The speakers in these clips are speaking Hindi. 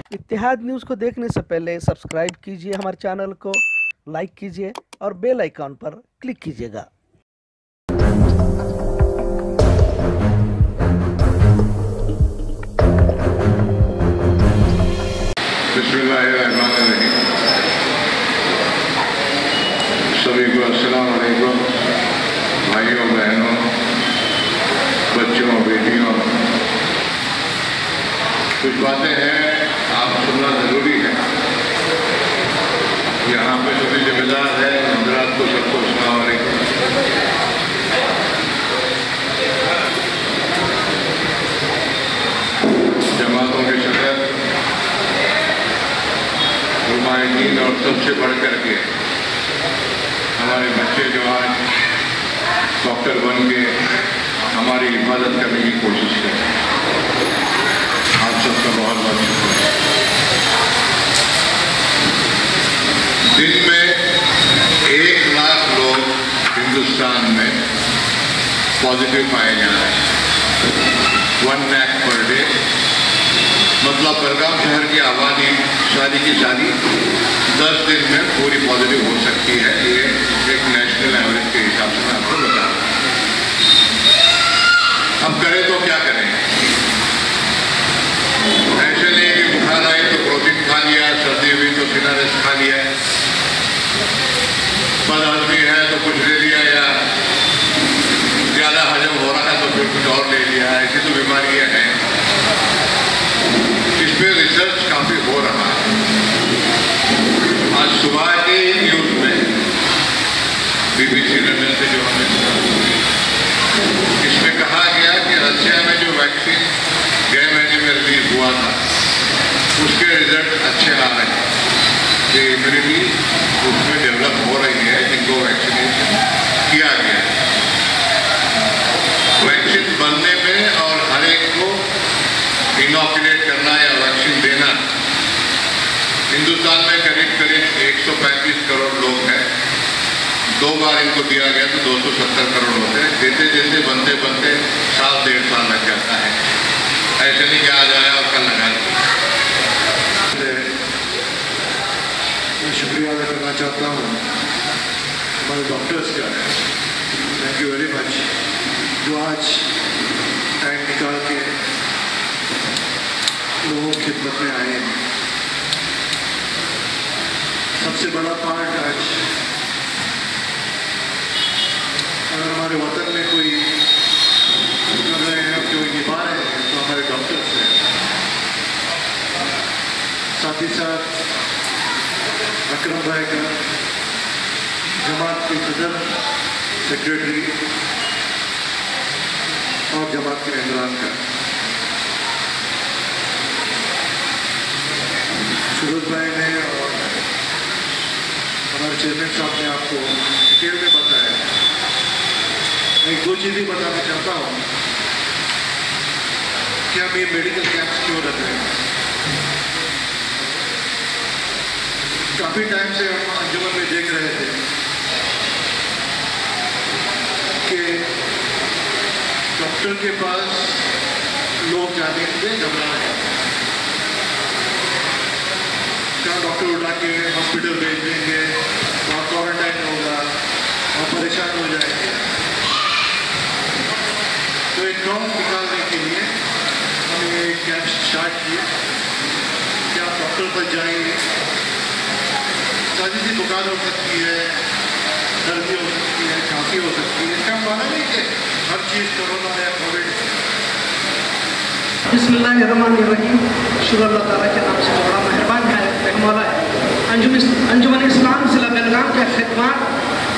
इत्तेहाद न्यूज़ को देखने से पहले सब्सक्राइब कीजिए हमारे चैनल को, लाइक कीजिए और बेल आइकॉन पर क्लिक कीजिएगा। बिस्मिल्लाहिर्रहमानिर्रहीम। सभी को अस्सलाम वालेकुम। भाइयों बहनों, बच्चों बेटियों, कुछ बातें हैं आप सुनना ज़रूरी है। यहाँ पे सभी जिम्मेदार है, हज़रात को सबको अस्सलाम वालेकुम। जमातों के सदर, नुमाइंदीन और सबसे बढ़ करके हमारे बच्चे जो आज डॉक्टर बन के हमारी हिफाजत करने की कोशिश करें, आप सबका बहुत बहुत शुक्रिया। दिन में 1 लाख लोग हिंदुस्तान में पॉजिटिव पाए जा रहे हैं, 1 लाख पर डे। मतलब बड़गाम शहर की आबादी सारी की सारी 10 दिन में पूरी पॉजिटिव हो सकती है। ये एक नेशनल एवरेज के हिसाब से मैं आपको बता रहा हूँ। अब करें तो क्या करें? ऐसे नहीं कि बुखार आए तो प्रोटीन खा लिया, सर्दी हुई तो सिनारेस खा लिया, बदहजमी है तो कुछ ले लिया, या ज़्यादा हजम हो रहा है तो फिर कुछ और ले लिया। ऐसी तो बीमारियां हैं, इस पर रिसर्च काफ़ी हो रहा है। आज सुबह के न्यूज़ में BBC चैनल से जो हमने सुना, इसमें कहा गया कि रशिया में जो वैक्सीन गए महीने में रिलीज हुआ था, उसके रिजल्ट अच्छे आ रहे हैं। ये इम्यूनिटी उसमें डेवलप हो रही है जिनको वैक्सीनेशन किया गया है। वैक्सीन बनने में और हर एक को इनॉकुलेट करना या वैक्सीन देना, हिंदुस्तान में करीब 135 करोड़ लोग हैं। 2 बार इनको दिया गया तो 270 करोड़ होते हैं। देते देते बनते बनते 1.5 साल लग जाता है। ऐसे नहीं कि आज आया और कल लगा दिया। मैं शुक्रिया अदा करना चाहता हूँ हमारे डॉक्टर्स का। थैंक यू वेरी मच, जो आज टाइम निकाल के लोगों की खिदमत में आए हैं। सबसे बड़ा पार्ट आज अगर हमारे वतन में कोई कर रहे हैं, कोई निभा रहे हैं, तो हमारे डॉक्टर्स हैं। साथ ही साथ अकरम भाई का, जमात के सदर, सेक्रेटरी और जमात के मेंबरान का, सूरज भाई ने और हमारे चेयरमैन साहब ने आपको डिटेल में बताया। मैं 2 चीज़ें बताना चाहता हूँ कि हम ये मेडिकल कैंप्स क्यों रख रहे हैं। काफ़ी टाइम से हम अंजुमन में देख रहे थे कि डॉक्टर के पास लोग जाने के लिए घबरा रहे हैं। क्या डॉक्टर उठा के हॉस्पिटल भेज देंगे, वहाँ क्वारंटाइन होगा और परेशान हो जाएंगे। तो एक नॉर्म निकालने के लिए हमने एक कैंप स्टार्ट किए कि आप डॉक्टर पर जाएंगे। सारी सी बुखार हो सकती है, सर्दी हो सकती है, खांसी हो सकती है। इसका माना नहीं कि हर चीज़ कोरोना या कोविड। बिस्मिल्लाहिर्रहमानिर्रहीम। शुक्र अल्लाह ताला के नाम से जो बड़ा मेहरबान है, रहम वाला है। अंजुमन इस्लाम ज़िला बेलगाम के खिदमत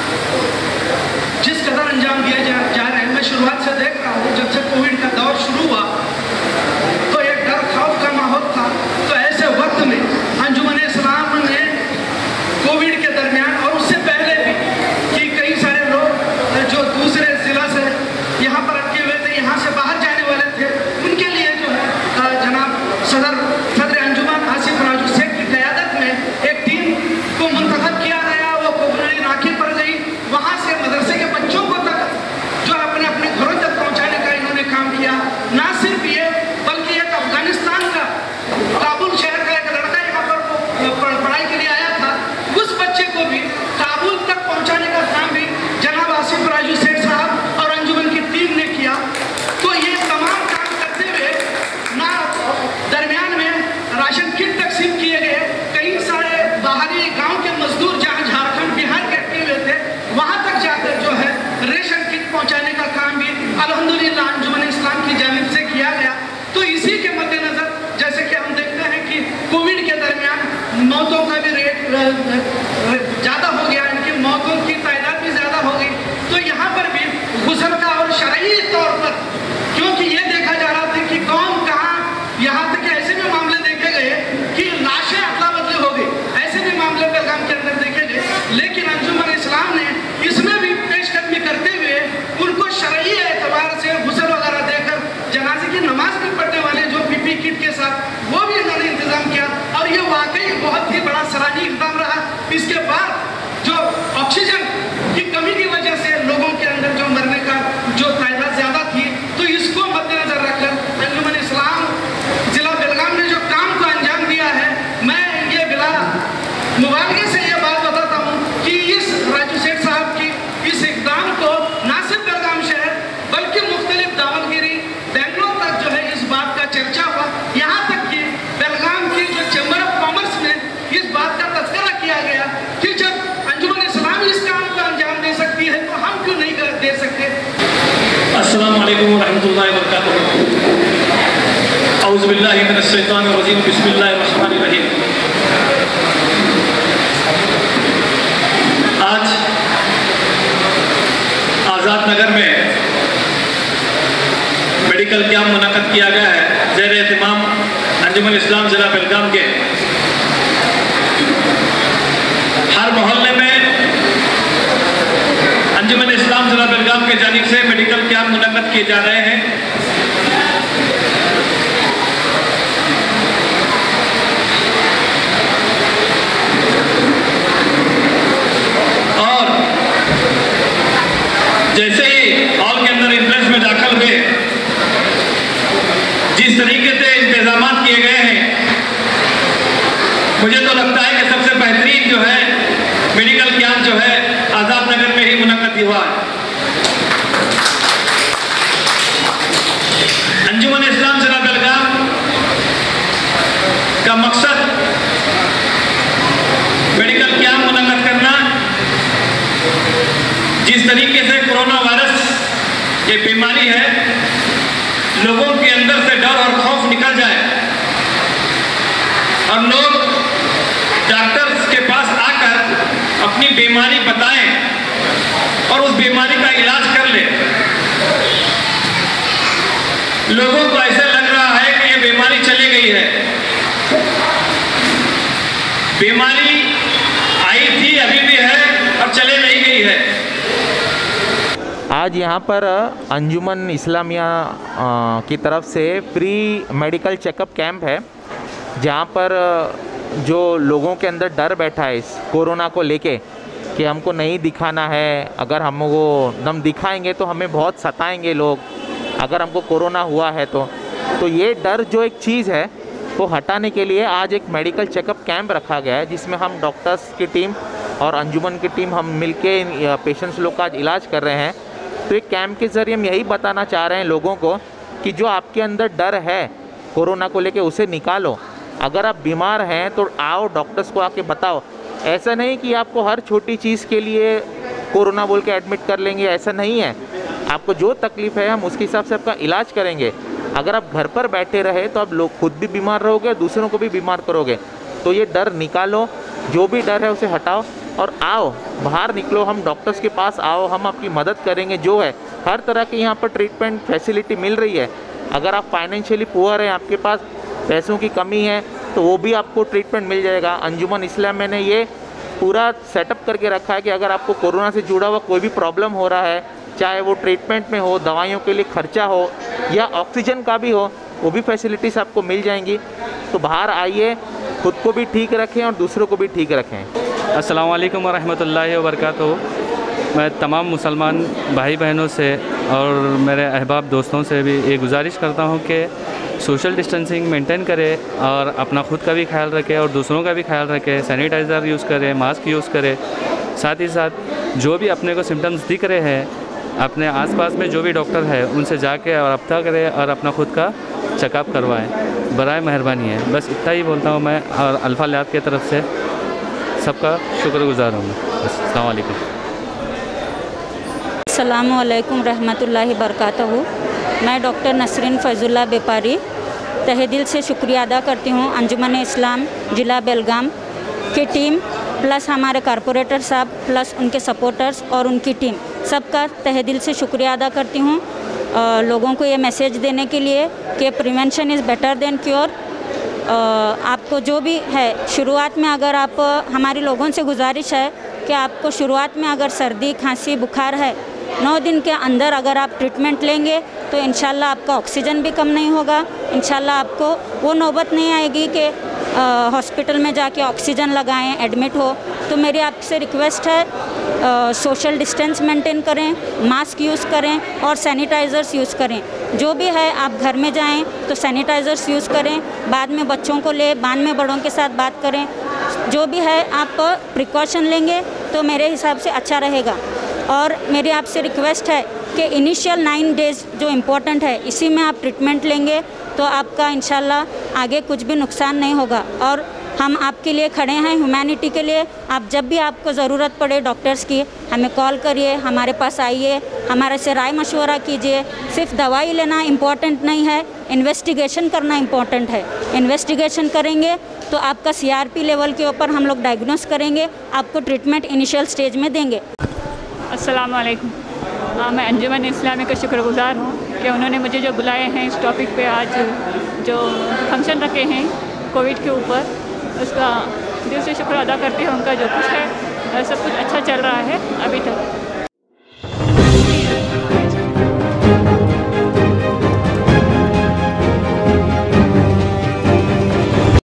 जिस कदर अंजाम दिया जा रहे हैं, मैं शुरुआत से देख रहा हूँ। जब से कोविड का दौर शुरू हुआ तो एक डर खौफ का माहौल था। तो ऐसे वक्त में अंजुमन इस्लाम ने कोविड के दरमियान और उससे पहले भी कि कई सारे लोग जो दूसरे ज़िला से यहाँ पर अटके हुए थे, यहाँ से बाहर जाने वाले थे, उनके लिए जो है जनाब सदर अंजुमन आसिफ राजू शेख की क़यादत में एक टीम को मुंतखब किया गया। वो कोबरी नाके पर गई, वहाँ से मदरसे के बच्चों को तक जो अपने अपने घरों तक पहुँचाने का इन्होंने काम किया। ना सिर्फ ये कोविड के दरमियान मौतों का भी रेट ज़्यादा हो गया, इनकी मौतों की तादाद भी ज़्यादा हो गई। तो यहाँ पर भी गुस्ल का और शरई तौर पर, क्योंकि ये देखा जा रहा था कि कौन कहाँ, यहाँ तक कि ऐसे भी मामले देखे गए कि लाशें अदला बदली हो गई, ऐसे भी मामले पहलगाम के अंदर देखे गए। लेकिन अंजुमन इस्लाम ने इसमें भी पेशकदमी करते हुए उनको शरई एतबार से गुस्ल वगैरह देकर जनाजे की नमाज भी पढ़ने वाले जो पीपी किट के साथ, वो भी इन्होंने इंतजाम किया और ये वाकई बहुत ही बड़ा सराहनीय इक़दाम रहा। इसके बाद जो ऑक्सीजन की कमी की वजह से लोगों के अंदर जो मरने का जो तादाद ज़्यादा थी, तो इसको मद्देनजर रखकर अंजुमन इस्लाम जिला बेलगाम ने जो काम को अंजाम दिया है, मैं ये बिला मुबारकी से ये बात बताता हूँ कि इस राजू सेठ साहब की इस इक़दाम को ना सिर्फ बेलगाम शहर बल्कि मुख्तलिफ दावतगिरी बेंगलोर तक जो है इस बात का चर्चा हुआ। यहाँ तक कि बेलगाम की जो चैम्बर ऑफ कॉमर्स में इस बात का तज़किरा किया गया कि जब अंजुमन इस्लाम इस काम को अंजाम दे सकती है तो हम क्यों नहीं दे सकते। अस्सलामु अलैकुम रहमतुल्लाहि व बरकातुहू। औज़ु बिल्लाहि मिनश शैतानिर रजीम, बिस्मिल्लाहिर रहमानिर रहीम। आज आज़ाद नगर में मेडिकल कैंप मुनक़द किया गया है ज़ेर एहतिमाम अंजुमन इस्लाम ज़िला बेलगाम के। हर मोहल्ले में अंजुमन इस्लाम ज़िला बेलगाम के जानिब से मेडिकल कैंप मुनक़द किए जा रहे हैं। और जैसे ही हॉल के अंदर एंट्रेंस में दाखिल हुए, जिस तरीके से इंतजाम किए गए हैं, मुझे तो लगता है कि सबसे बेहतरीन जो है मेडिकल कैंप जो है आज़ाद नगर में ही मुनक़द हुआ है। अंजुमन इस्लाम ज़िला बेलगाम का मकसद मेडिकल कैंप मुनक़द करना, जिस तरीके से कोरोना वायरस ये बीमारी है, लोगों के अंदर से डर और खौफ निकल जाए और लोग डॉक्टर्स के पास आकर अपनी बीमारी बताएं और उस बीमारी का इलाज कर ले। लोगों को ऐसा लग रहा है कि ये बीमारी चली गई है। बीमारी आई थी, अभी भी है और चले नहीं गई है। आज यहाँ पर अंजुमन इस्लामिया की तरफ से फ्री मेडिकल चेकअप कैंप है, जहाँ पर जो लोगों के अंदर डर बैठा है इस कोरोना को लेके कि हमको नहीं दिखाना है, अगर हमको दम दिखाएंगे तो हमें बहुत सताएंगे लोग, अगर हमको कोरोना हुआ है तो ये डर जो एक चीज़ है वो हटाने के लिए आज एक मेडिकल चेकअप कैंप रखा गया है, जिसमें हम डॉक्टर्स की टीम और अंजुमन की टीम हम मिलके पेशेंट्स लोग का आज इलाज कर रहे हैं। तो एक कैंप के ज़रिए हम यही बताना चाह रहे हैं लोगों को कि जो आपके अंदर डर है कोरोना को लेके उसे निकालो। अगर आप बीमार हैं तो आओ, डॉक्टर्स को आके बताओ। ऐसा नहीं कि आपको हर छोटी चीज़ के लिए कोरोना बोल के एडमिट कर लेंगे, ऐसा नहीं है। आपको जो तकलीफ़ है हम उसके हिसाब से आपका इलाज करेंगे। अगर आप घर पर बैठे रहे तो आप लोग खुद भी बीमार रहोगे, दूसरों को भी बीमार करोगे। तो ये डर निकालो, जो भी डर है उसे हटाओ और आओ, बाहर निकलो, हम डॉक्टर्स के पास आओ, हम आपकी मदद करेंगे। जो है हर तरह की यहाँ पर ट्रीटमेंट फैसिलिटी मिल रही है। अगर आप फाइनेंशियली पुअर हैं, आपके पास पैसों की कमी है, तो वो भी आपको ट्रीटमेंट मिल जाएगा। अंजुमन इस्लाम मैंने ये पूरा सेटअप करके रखा है कि अगर आपको कोरोना से जुड़ा हुआ कोई भी प्रॉब्लम हो रहा है, चाहे वो ट्रीटमेंट में हो, दवाइयों के लिए खर्चा हो या ऑक्सीजन का भी हो, वो भी फैसिलिटीज़ आपको मिल जाएंगी। तो बाहर आइए, खुद को भी ठीक रखें और दूसरों को भी ठीक रखें। अस्सलाम वालेकुम व रहमतुल्लाहि व बरकातुहू। मैं तमाम मुसलमान भाई बहनों से और मेरे अहबाब दोस्तों से भी ये गुजारिश करता हूँ कि सोशल डिस्टेंसिंग मेंटेन करें और अपना खुद का भी ख्याल रखें और दूसरों का भी ख्याल रखें। सैनिटाइज़र यूज़ करें, मास्क यूज़ करें। साथ ही साथ जो भी अपने को सिम्टम्स दिख रहे हैं, अपने आसपास में जो भी डॉक्टर है उनसे जाके और रब्ता करें और अपना खुद का चेकअप करवाएं। बराए मेहरबानी है। बस इतना ही बोलता हूँ मैं और अल्फ़ा लैब की तरफ से सबका शुक्रगुज़ार हूँ। अस्सलाम वालेकुम। अस्सलामु अलैकुम रहमतुल्लाहि बरकातहू। मैं डॉक्टर नसरीन फैजुल्ला व्यापारी तहे दिल से शुक्रिया अदा करती हूँ अंजुमन इस्लाम ज़िला बेलगाम की टीम प्लस हमारे कॉरपोरेटर साहब प्लस उनके सपोर्टर्स और उनकी टीम सबका तहे दिल से शुक्रिया अदा करती हूँ लोगों को ये मैसेज देने के लिए कि prevention is better than cure. आपको जो भी है शुरुआत में अगर आप हमारी लोगों से गुजारिश है कि आपको शुरुआत में अगर सर्दी खांसी बुखार है 9 दिन के अंदर अगर आप ट्रीटमेंट लेंगे तो इंशाल्लाह आपका ऑक्सीजन भी कम नहीं होगा, इंशाल्लाह आपको वो नौबत नहीं आएगी कि हॉस्पिटल में जाके ऑक्सीजन लगाएं एडमिट हो। तो मेरी आपसे रिक्वेस्ट है सोशल डिस्टेंस मेंटेन करें, मास्क यूज़ करें और सैनिटाइज़र्स यूज़ करें। जो भी है आप घर में जाएं तो सैनिटाइज़र्स यूज़ करें, बाद में बच्चों को ले, बाद में बड़ों के साथ बात करें। जो भी है आप प्रिकॉशन लेंगे तो मेरे हिसाब से अच्छा रहेगा। और मेरी आपसे रिक्वेस्ट है कि इनिशियल 9 डेज़ जो इम्पोर्टेंट है इसी में आप ट्रीटमेंट लेंगे तो आपका इंशाल्लाह आगे कुछ भी नुकसान नहीं होगा। और हम आपके लिए खड़े हैं ह्यूमैनिटी के लिए। आप जब भी आपको ज़रूरत पड़े डॉक्टर्स की हमें कॉल करिए, हमारे पास आइए, हमारे से राय मशवरा कीजिए। सिर्फ दवाई लेना इम्पॉर्टेंट नहीं है, इन्वेस्टिगेशन करना इम्पॉर्टेंट है। इन्वेस्टिगेशन करेंगे तो आपका CRP लेवल के ऊपर हम लोग डायग्नोस करेंगे, आपको ट्रीटमेंट इनिशियल स्टेज में देंगे। अस्सलाम वालेकुम। मैं अंजुमन इस्लामी का शुक्रगुज़ार हूँ कि उन्होंने मुझे जो बुलाए हैं इस टॉपिक पे आज जो फंक्शन रखे हैं कोविड के ऊपर, उसका दिल से शुक्र अदा करती हूँ। उनका जो कुछ है सब कुछ अच्छा चल रहा है अभी तक।